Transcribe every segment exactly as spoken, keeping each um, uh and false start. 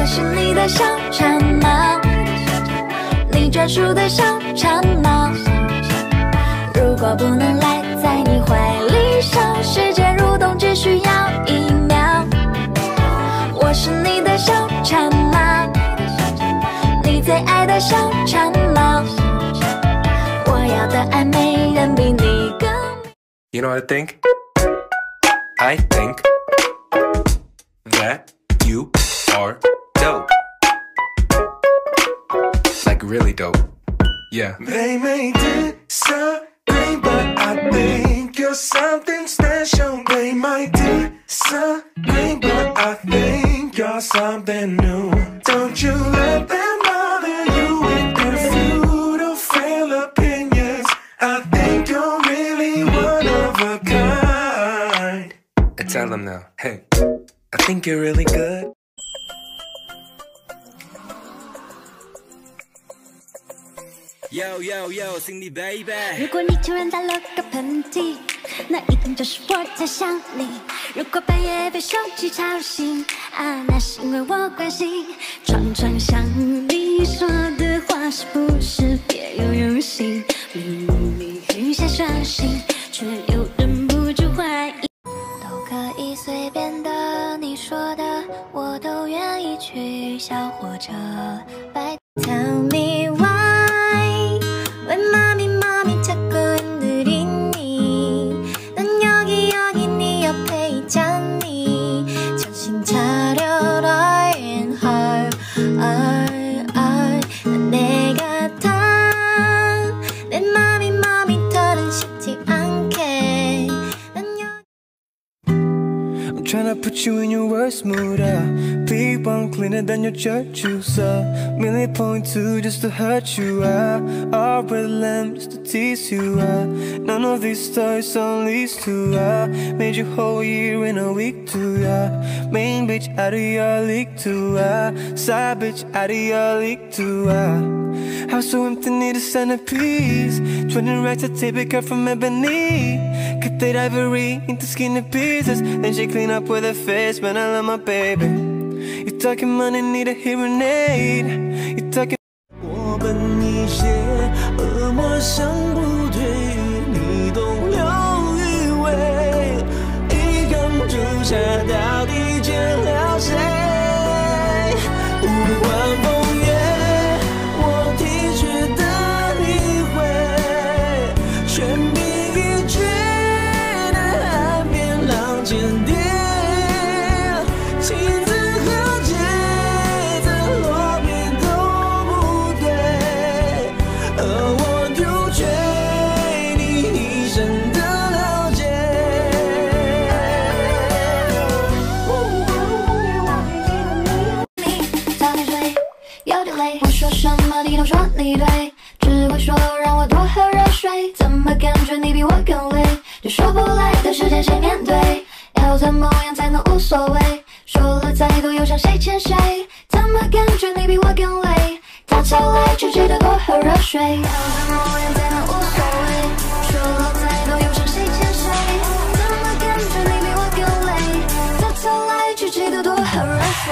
是你的小馋猫，你专属的小馋猫。如果不能赖在你怀里，小世界蠕动只需要一秒。我是你的小馋猫，你最爱的小馋猫。我要的爱没人比你更。 You know what I think? I think that you are dope. Like really dope. Yeah. They may disagree, but I think you're something special. They might disagree, but I think you're something new. Don't you let them bother you with their futile, fail opinions. I think you're really one of a kind. I tell them now, hey, I think you're really good. Yo yo yo, Cindy baby。 如果你突然打了个喷嚏，那一定就是我在想你。如果半夜被手机吵醒，啊，那是因为我关心。常常想你说的话是不是别有用心？明明很想相信，却又忍不住怀疑。都可以随便的，你说的我都愿意去。小火车，拜。Tell me why， 왜 맘이 맘이 자꾸 흔들리니? 난 여기 여기 네 옆에 있잖니. 정신 차려라 and hard, I, I, 난 내가 다 내 맘이 맘이 더는 쉽지 않게. 난 여기. I'm tryna put you in your worst mood, uh. Big one cleaner than your church juice, uh. Millie point two just to hurt you, uh. All red lamb just to tease you, uh. None of these stories on leads to, uh. Made you whole year in a week too, uh. Main bitch out of your league too, uh. Side bitch out of your league too, uh. House so empty, need a centerpiece. twenty racks of tape it cut from ebony. Cut that ivory into skinny pieces. Then she clean up with her face, man, I love my baby. You talking money, need a hearing aid. You talking 我笨一些，恶魔想不对，你都有余味。一缸朱砂到底见了谁？无关风月，我体恤的你会，全凭一句的海边浪尖跌。 我说什么你都说你对，只会说让我多喝热水。怎么感觉你比我更累？就说不来的时间谁面对？要怎么样才能无所谓？说了再多又向谁欠谁？怎么感觉你比我更累？到头来就记得多喝热水。要怎么样才能无所谓？说了再多又向谁欠谁？怎么感觉你比我更累？到头来就记得多喝热水。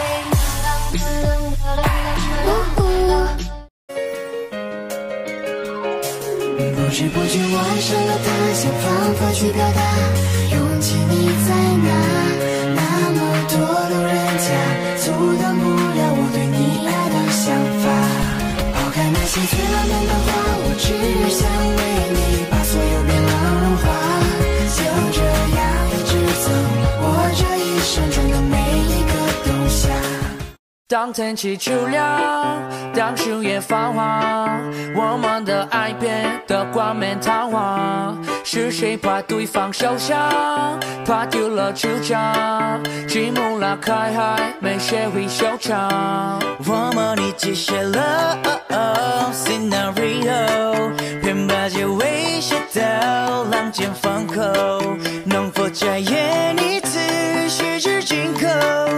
不知不觉我爱上了他，想方法去表达，勇气你在哪？那么多路人甲，阻挡不了我对你爱的想法。抛开那些最浪漫的话，我只想为你把所有变冷融化，就这样一直走，我这一生中的每一个冬夏。 当天气出凉，当树叶泛黄，我们的爱变得冠冕堂皇。是谁把对方受伤，怕丢了主张，积木拉开还没学会收场。我们一起写了 scenario， 偏把结尾写到浪尖放口，能否再演一次十指紧扣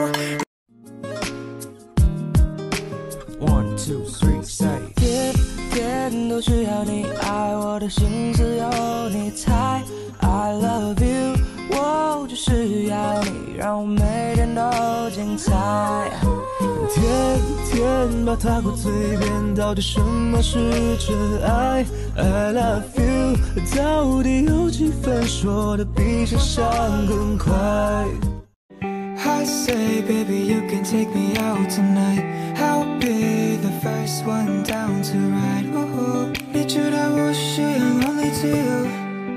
？One two three say， 天天都需要你爱，我的心思有你猜。I love you， 我就是要你，让我每天都精彩。天先把它挂嘴边，到底什么是真爱 ？I love you， 到底有几分说的比想象更快 I say, baby, you can take me out tonight. I'll be the first one down to ride. Oh, 你知道我是 only to you.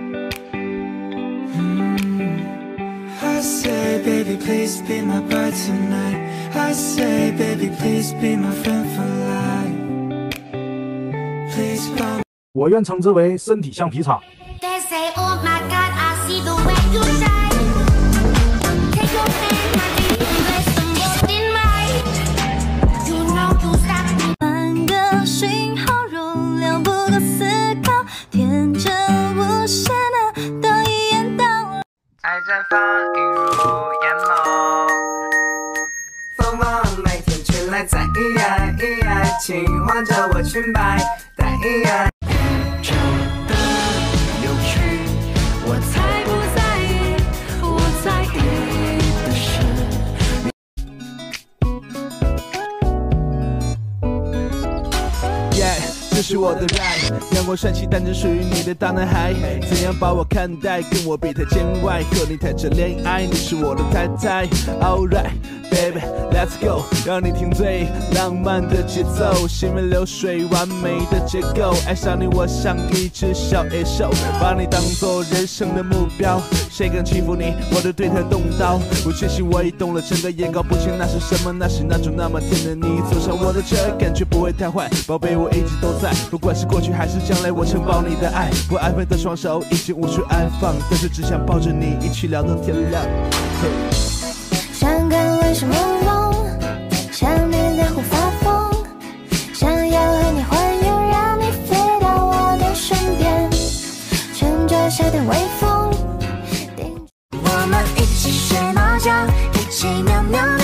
Mm. I say, baby, please be my bride tonight. I say, baby, please be my friend for life. Please come. 我愿称之为身体橡皮擦。 They say, oh my God, I see the way you shine. Take your hand, my dear, place them both in mine. You know you stop me. 半个讯号容量不够思考，天真无邪的都一眼到我。 爱绽放映入眼眸，锋芒每天truyền来在意爱意爱，请唤着我裙摆带意爱。 我才不在意，我在意的是。 Yeah， 这是我的 ride， 阳光帅气，但只属于你的大男孩。怎样把我看待，跟我比太见外，和你谈着恋爱，你是我的太太。Alright。Baby, let's go， 让你听最浪漫的节奏，行云流水，完美的结构。爱上你，我像一只小野兽，把你当作人生的目标。谁敢欺负你，我就对他动刀。我确信我已动了整个眼搞不清那是什么，那是那种那么甜的你。坐上我的车，感觉不会太坏，宝贝，我一直都在。不管是过去还是将来，我承包你的爱。我安分的双手已经无处安放，但是只想抱着你一起聊到天亮。 想看为什么梦，想你脸会发疯，想要和你环游，让你飞到我的身边，乘着夏天微风，我们一起睡猫觉，一起喵喵。